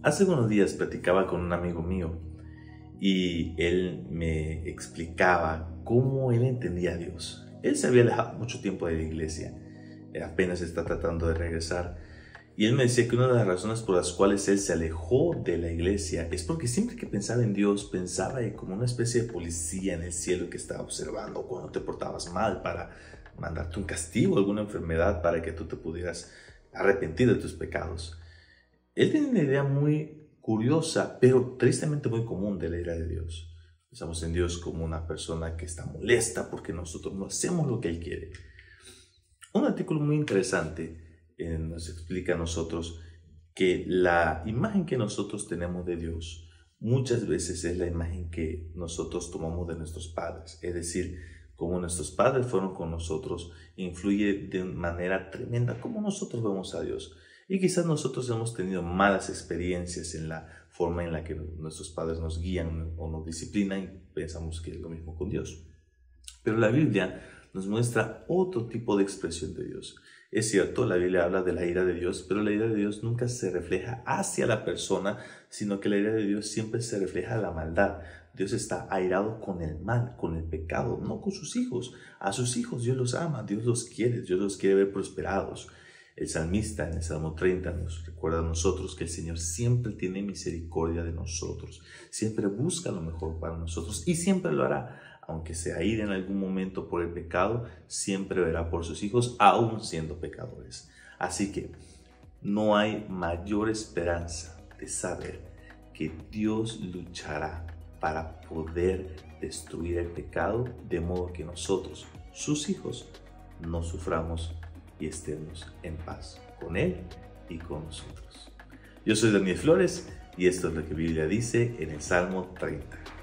Hace unos días platicaba con un amigo mío y él me explicaba cómo él entendía a Dios. Él se había alejado mucho tiempo de la iglesia, apenas está tratando de regresar. Y él me decía que una de las razones por las cuales él se alejó de la iglesia es porque siempre que pensaba en Dios, pensaba como una especie de policía en el cielo que estaba observando cuando te portabas mal para mandarte un castigo, alguna enfermedad para que tú te pudieras arrepentir de tus pecados. Él tiene una idea muy curiosa, pero tristemente muy común de la ira de Dios. Pensamos en Dios como una persona que está molesta porque nosotros no hacemos lo que Él quiere. Un artículo muy interesante nos explica a nosotros que la imagen que nosotros tenemos de Dios muchas veces es la imagen que nosotros tomamos de nuestros padres. Es decir, como nuestros padres fueron con nosotros, influye de manera tremenda cómo nosotros vemos a Dios. Y quizás nosotros hemos tenido malas experiencias en la forma en la que nuestros padres nos guían o nos disciplinan y pensamos que es lo mismo con Dios. Pero la Biblia nos muestra otro tipo de expresión de Dios. Es cierto, la Biblia habla de la ira de Dios, pero la ira de Dios nunca se refleja hacia la persona, sino que la ira de Dios siempre se refleja a la maldad. Dios está airado con el mal, con el pecado, no con sus hijos. A sus hijos Dios los ama, Dios los quiere ver prosperados. El salmista en el Salmo 30 nos recuerda a nosotros que el Señor siempre tiene misericordia de nosotros, siempre busca lo mejor para nosotros y siempre lo hará. Aunque se aire en algún momento por el pecado, siempre verá por sus hijos, aún siendo pecadores. Así que no hay mayor esperanza de saber que Dios luchará para poder destruir el pecado, de modo que nosotros, sus hijos, no suframos y estemos en paz con Él y con nosotros. Yo soy Daniel Flores y esto es lo que la Biblia dice en el Salmo 30.